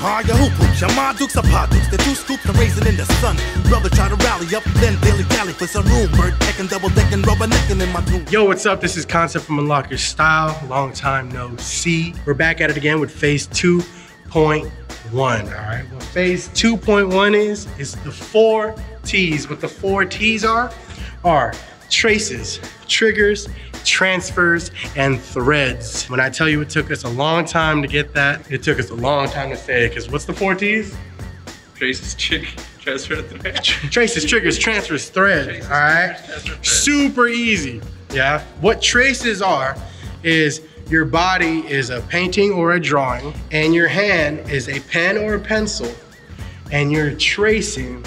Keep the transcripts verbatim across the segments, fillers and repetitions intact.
Are your hoop hoops, your ma dukes are pa dukes. The two scoops are raising in the sun. Brother try to rally up, then daily tally for some room. Bird decking, double decking, rubber necking in my tomb. Yo, what's up? This is Concept from Unlock Your Style. Long time no see. We're back at it again with phase two point one. All right, what phase two point one is, is the four T's. What the four T's are, are traces, triggers, transfers, and threads. When I tell you it took us a long time to get that, it took us a long time to say it, because what's the four T's? Traces, triggers, transfer, threads. Traces, triggers, transfers, threads, Traces, all right? transfer, threads. Super easy, yeah? What traces are is your body is a painting or a drawing, and your hand is a pen or a pencil, and you're tracing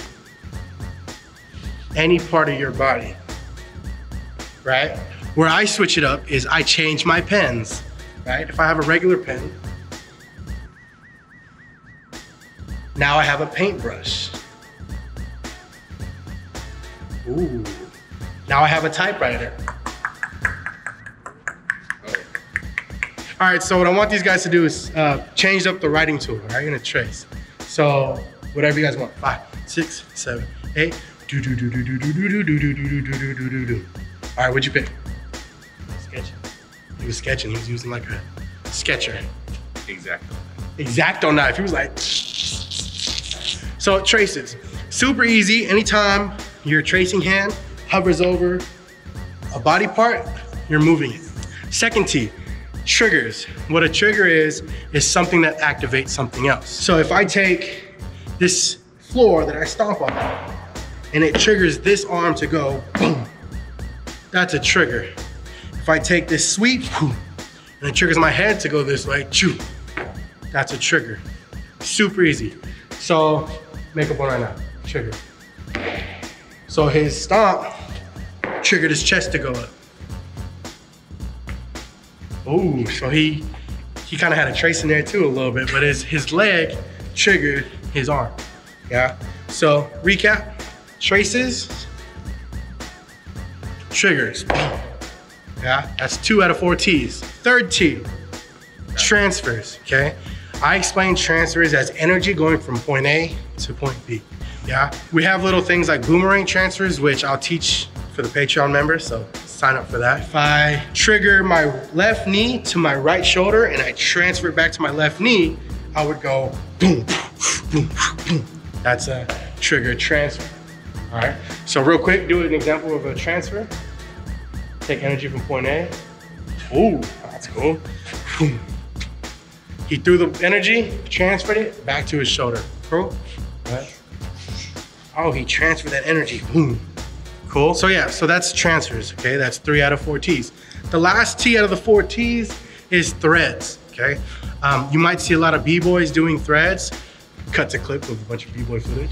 any part of your body, right? Where I switch it up is I change my pens, right? If I have a regular pen, now I have a paintbrush. Ooh, now I have a typewriter. Oh. All right, so what I want these guys to do is uh, change up the writing tool, all right? You're gonna trace. So whatever you guys want, five, six, seven, eight, do do do do do do do do do do do do do do do do. All right, what'd you pick? Sketching. He was sketching. He was using like a sketcher. Exacto. Exacto knife. He was like. So traces, super easy. Anytime your tracing hand hovers over a body part, you're moving it. Second T, triggers. What a trigger is, is something that activates something else. So if I take this floor that I stomp on, and it triggers this arm to go boom, that's a trigger. If I take this sweep, and it triggers my head to go this way, choo, that's a trigger. Super easy. So, make up one right now, trigger. So his stomp triggered his chest to go up. Ooh, so he he kind of had a trace in there too a little bit, but his, his leg triggered his arm, yeah? So, recap, traces, triggers. Yeah, that's two out of four T's. Third T, transfers, okay? I explain transfers as energy going from point A to point B, yeah? We have little things like boomerang transfers, which I'll teach for the Patreon members, so sign up for that. If I trigger my left knee to my right shoulder and I transfer it back to my left knee, I would go boom, boom, boom. That's a trigger transfer, all right? So real quick, do an example of a transfer. Take energy from point A. Ooh, that's cool. Boom. He threw the energy, transferred it back to his shoulder. Cool, right? Oh, he transferred that energy, boom. Cool, so yeah, so that's transfers, okay? That's three out of four T's. The last T out of the four T's is threads, okay? Um, you might see a lot of B-boys doing threads. Cut to clip with a bunch of B-boy footage.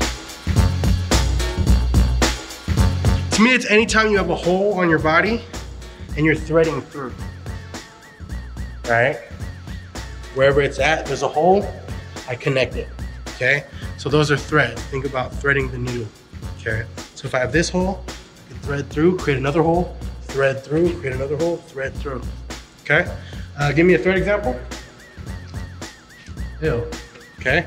To me, it's anytime you have a hole on your body and you're threading through, right? Wherever it's at, there's a hole, I connect it, okay? So those are threads. Think about threading the needle, okay? So if I have this hole, I can thread through, create another hole, thread through, create another hole, thread through, okay? Uh, give me a thread example. Ew, okay?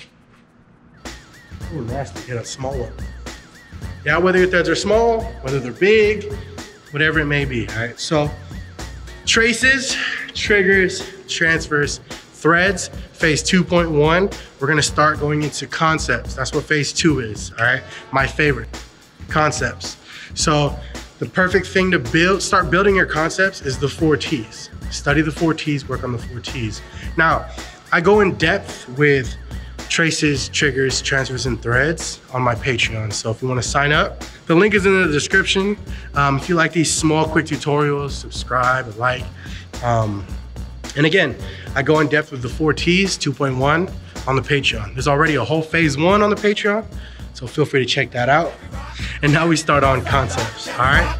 Ooh, nasty, get a small one. Yeah, whether your threads are small, whether they're big, whatever it may be, all right? So traces, triggers, transfers, threads, phase two point one, we're gonna start going into concepts. That's what phase two is, all right? My favorite, concepts. So the perfect thing to build, start building your concepts is the four T's. Study the four T's, work on the four T's. Now, I go in depth with traces, triggers, transfers, and threads on my Patreon. So if you want to sign up, the link is in the description. Um, if you like these small, quick tutorials, subscribe and like. Um, and again, I go in depth with the four T's two point one on the Patreon. There's already a whole phase one on the Patreon, so feel free to check that out. And now we start on concepts, all right?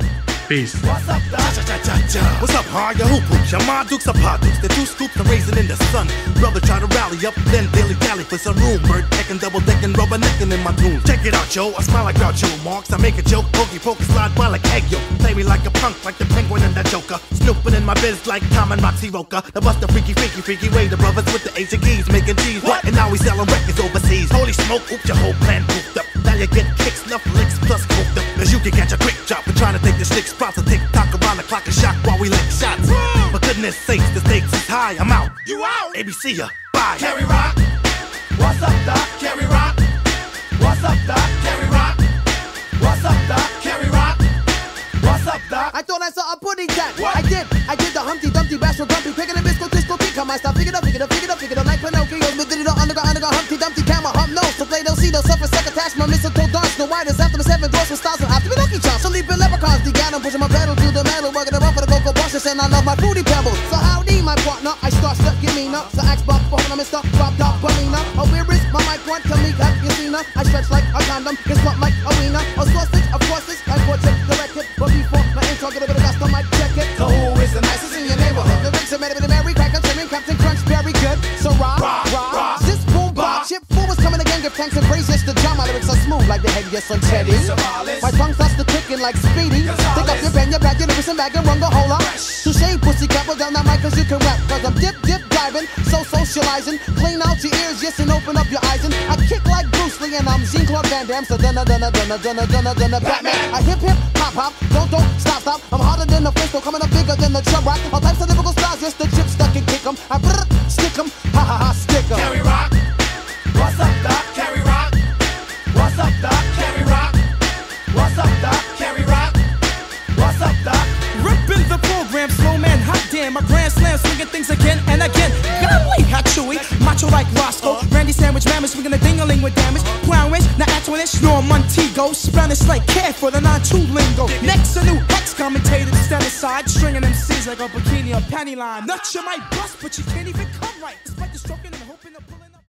Peace. What's up, Doc? What's up, Ha? Your hoop hoops, your ma dukes, your pa dukes. The two scoops are raising in the sun. Brother try to rally up, then daily galley for some room. Bird pecking, double decking, rubbernecking in my tunes. Check it out, yo. I smile like Groucho Marx. I make a joke, pokey poke, slide by like egg yolk. Play me like a punk, like the penguin and that joker. Snooping in my biz like Tom and Roxy Roca. The buster freaky, freaky, freaky way. The brothers with the Asian keys making cheese. What? And now we selling records overseas. Holy smoke, oops, your whole plan pooped up. Now you get kicks, enough licks, plus cooked up. Cause you can catch a quick drop. We're trying to take the sticks, props, and tick tock around the clock and shock while we lick shots. For goodness sakes, the stakes is high. I'm out. You out. A B C ya. Bye. Carry Rock. What's up, Doc? Carry Rock. What's up, Doc? Carry Rock. What's up, Doc? Carry Rock. What's up, Doc? I thought I saw a pudding cat. What? I did. I did the Humpty Dumpty Bash with Grumpy, picking a bisco, disco, kick. Come on, stop, pick it up, pick it up, pick it up, pick it up like Pinocchio. But did it all undergo, undergo, Humpty Dumpty, camera, hump nose. To play those see those suffer, suck attachment, mistletoe dance. No whiters after the seven doors with styles and after me lucky charms. So leaping leprechauns, the gat, I'm pushing my pedal to the metal, working around for the cocoa brushes, and I love my fruity pebbles. So howdy, my partner, I start stuck, give me up. So axe buck, phone, I'm Mister Drop Top Balina. Oh, where is my mic one? Tell me, have you seen her? I stretch like a condom, get slumped like a wiener. A sausage, of course, it's I portrait, direct it. But before my intro, get a bit of dust, I might check it. So who is the nicest in your neighborhood? The Ricks are made of the Mary Cracker, trimming, Captain Crunch, very good. So rock, rock, rock. This boom, bop, chip four is coming again, give thanks and praise. Yes, the drum, my lyrics are smooth like the head, yes, on Teddy. My tongue starts to quicken like Speedy. Take up your pen, your bag, your lyrics and bag, and run the whole lot. Touche, pussy, couple down that mic, cause you can rap. Cause I'm dip, dip, diving, so socializing. Clean out your ears, yes, and open up your eyes. And I kick like Bruce Lee, and I'm Jean-Claude Van Damme. So dunna, dunna, dunna, dunna, dunna, dunna, Batman. I hip, hip, hop, hop, don't, don't, stop, stop. I'm harder than the pistol, coming up bigger than the chub rock. All types of lyrical styles, yes, the chip stuck and kick 'em. I brr, stick 'em, ha ha ha, stick 'em. Carry Rock. What's up, Doc? Carry Rock. What's up, Doc? Carry Rock. What's up, Doc? Carry Rock. What's up, Doc? Ripping the program, slow man, hot damn. My grand slam, swinging things again and again. Golly, how chewy, macho like Roscoe. Randy Sandwich, mammoth, swinging a ding-a-ling with damage. Crown Wish, now Antoinette, Norm Montego. Spanish like care for the nine two lingo. Next, a new Hex commentator to stand aside, stringing M Cs like a bikini or panty line. Nuts you might bust, but you can't even come right. Despite the stroking and hoping to